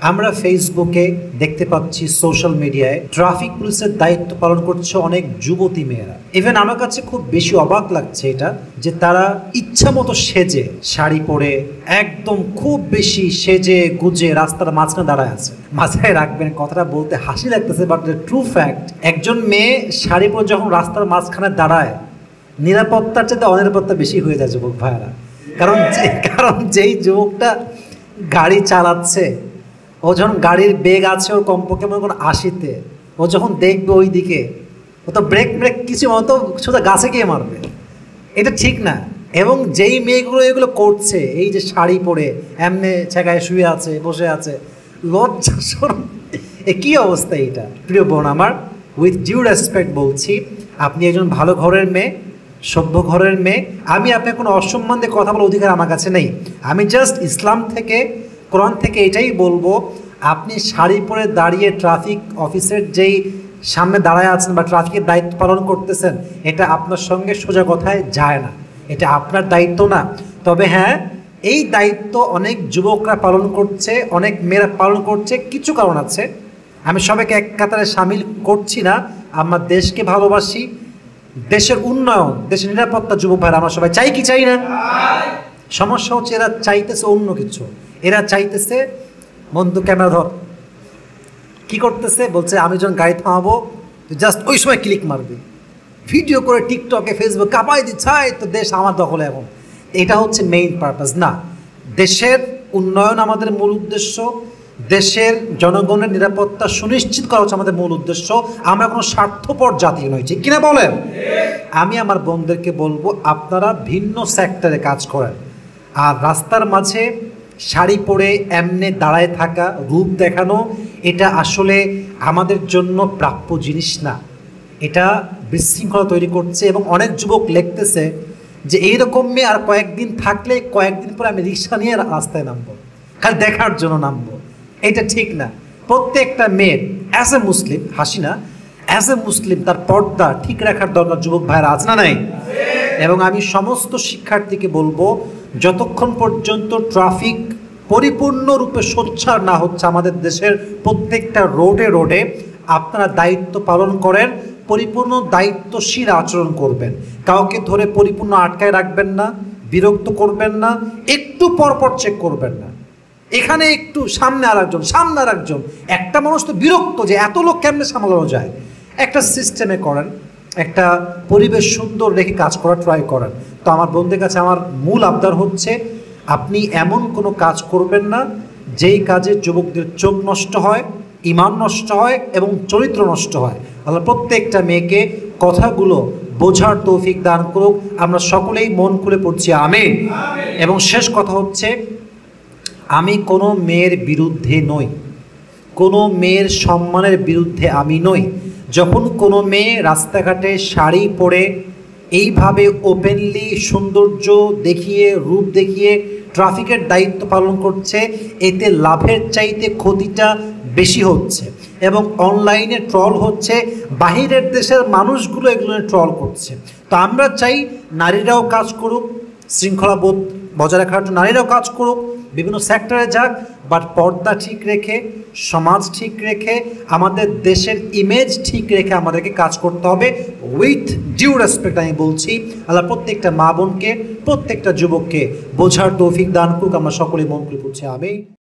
আমরা ফেসবুকে দেখতে পাচ্ছি, সোশ্যাল মিডিয়ায় ট্রাফিক পুলিশের দায়িত্ব পালন করছে অনেক যুবতী মেয়েরা। ইভেন আমার কাছে খুব বেশি অবাক লাগছে এটা, যে তারা ইচ্ছা মতো সেজে, শাড়ি পরে একদম খুব বেশি সেজে গুজে রাস্তার মাঝখানে দাঁড়ায় আছে। মাথায় রাখবেন, কথাটা বলতে হাসি লাগতেছে, বাট ট্রু ফ্যাক্ট। একজন মেয়ে শাড়ি পরে যখন রাস্তার মাঝখানে দাঁড়ায়, নিরাপত্তার চেয়ে অনিরাপত্তা বেশি হয়ে যায় যুবক ভাইয়েরা। কারণ যেই যুবকটা গাড়ি চালাচ্ছে, ও যখন গাড়ির বেগ আছে ওর কমপক্ষে মনে কোনো 80-তে, ও যখন দেখবে ওই দিকে, ও তো ব্রেক কিছু মতো সোজা গাছে গিয়ে মারবে। এটা ঠিক না। এবং যেই মেয়েগুলো এগুলো করছে, এই যে শাড়ি পরে এমনি ছেঁকায় শুয়ে আছে, বসে আছে, লজ্জা শরম, কী অবস্থা এটা? প্রিয় বোন আমার, উইথ ডিউ রেসপেক্ট বলছি, আপনি একজন ভালো ঘরের মেয়ে, সভ্য ঘরের মেয়ে। আমি আপনার কোনো অসম্মান দিয়ে কথা বলার অধিকার আমার কাছে নেই। আমি জাস্ট ইসলাম থেকে, কোরআন থেকে এটাই বলবো, আপনি শাড়ি পরে দাঁড়িয়ে ট্রাফিক অফিসের যেই সামনে দাঁড়ায় আছেন বা ট্রাফিকের দায়িত্ব পালন করতেছেন, এটা আপনার সঙ্গে সোজা কথায় যায় না, এটা আপনার দায়িত্ব না। তবে হ্যাঁ, এই দায়িত্ব অনেক যুবকরা পালন করছে, অনেক মেয়েরা পালন করছে, কিছু কারণ আছে। আমি সবাইকে এক কাতারে সামিল করছি না। আমার দেশকে ভালোবাসি, দেশের উন্নয়ন, দেশের নিরাপত্তা যুবক ভাইরা আমরা সবাই চাই কি চাই না? সমস্যা হচ্ছে এরা চাইতেছে অন্য কিছু। এরা চাইতেছে, বন্ধু ক্যামেরা ধর, কি করতেছে? বলছে আমি যখন গাড়ি থামাবো জাস্ট ওই সময় ক্লিক মারবে, ভিডিও করে টিকটকে ফেসবুক কাঁপাই দিচ্ছে, তো দেশ আমার দখলে। এখন এটা হচ্ছে মেইন পারপাস না। দেশের উন্নয়ন আমাদের মূল উদ্দেশ্য, দেশের জনগণের নিরাপত্তা সুনিশ্চিত করা হচ্ছে আমাদের মূল উদ্দেশ্য। আমরা কোনো স্বার্থপর জাতি নই, ঠিক কিনা বলেন? আমি আমার বোনদেরকে বলবো, আপনারা ভিন্ন সেক্টরে কাজ করেন, আর রাস্তার মাঝে শাড়ি পরে এমনি দাঁড়ায় থাকা, রূপ দেখানো, এটা আসলে আমাদের জন্য প্রাপ্য জিনিস না। এটা বিশৃঙ্খলা তৈরি করছে। এবং অনেক যুবক লিখতেছে যে এইরকম মেয়ে আর কয়েকদিন থাকলে, কয়েকদিন পরে আমি রিক্সা নিয়ে রাস্তায় নামবো, খালি দেখার জন্য নামবো। এটা ঠিক না। প্রত্যেকটা মেয়ের অ্যাজ এ মুসলিম, হাসি না, অ্যাজ এ মুসলিম তার পর্দা ঠিক রাখার দরকার যুবক ভাইরা, আছে না নাই? এবং আমি সমস্ত শিক্ষার্থীকে বলবো, যতক্ষণ পর্যন্ত ট্রাফিক পরিপূর্ণরূপে সোচ্চার না হচ্ছে আমাদের দেশের প্রত্যেকটা রোডে রোডে, আপনারা দায়িত্ব পালন করেন, পরিপূর্ণ দায়িত্বশীল আচরণ করবেন। কাউকে ধরে পরিপূর্ণ আটকায় রাখবেন না, বিরক্ত করবেন না, একটু পরপর চেক করবেন না। এখানে একটু সামনে আর একজন, সামনে আর একজন, একটা মানুষ তো বিরক্ত যে এত লোক কেমনে সামলানো যায়। একটা সিস্টেমে করেন, একটা পরিবেশ সুন্দর রেখে কাজ করা ট্রাই করেন। তো আমার বন্ধুদের কাছে আমার মূল আবদার হচ্ছে, আপনি এমন কোনো কাজ করবেন না যেই কাজে যুবকদের চোখ নষ্ট হয়, ঈমান নষ্ট হয় এবং চরিত্র নষ্ট হয়। আল্লাহ প্রত্যেকটা মেয়েকে কথাগুলো বোঝার তৌফিক দান করুক। আমরা সকলেই মন খুলে পড়ছি আমিন। এবং শেষ কথা হচ্ছে, আমি কোনো মেয়ের বিরুদ্ধে নই, কোনো মেয়ের সম্মানের বিরুদ্ধে আমি নই। যখন কোনো মেয়ে রাস্তাঘাটে শাড়ি পরে এইভাবে ওপেনলি সৌন্দর্য দেখিয়ে, রূপ দেখিয়ে ট্রাফিকের দায়িত্ব পালন করছে, এতে লাভের চাইতে ক্ষতিটা বেশি হচ্ছে। এবং অনলাইনে ট্রল হচ্ছে, বাহিরের দেশের মানুষগুলো এগুলো ট্রল করছে। তো আমরা চাই নারীরাও কাজ করুক, শৃঙ্খলাবোধ বজায় রাখার জন্য নারীরাও কাজ করুক, বিভিন্ন সেক্টরে যাক, বাট পর্দা ঠিক রেখে, সমাজ ঠিক রেখে, আমাদের দেশের ইমেজ ঠিক রেখে আমাদেরকে কাজ করতে হবে। উইথ ডিউ রেসপেক্ট আমি বলছি, আল্লাহ প্রত্যেকটা মা বোনকে, প্রত্যেকটা যুবককে বোঝার তৌফিক দান করুক। আমরা সকলেই মন করে পড়ছি আমিন।